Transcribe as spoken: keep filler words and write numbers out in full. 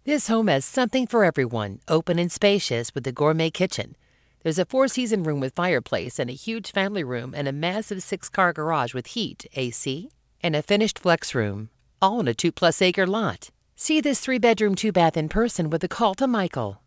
This home has something for everyone, open and spacious with a gourmet kitchen. There's a four-season room with fireplace and a huge family room and a massive six-car garage with heat, A C, and a finished flex room, all in a two-plus acre lot. See this three-bedroom, two-bath in person with a call to Michael.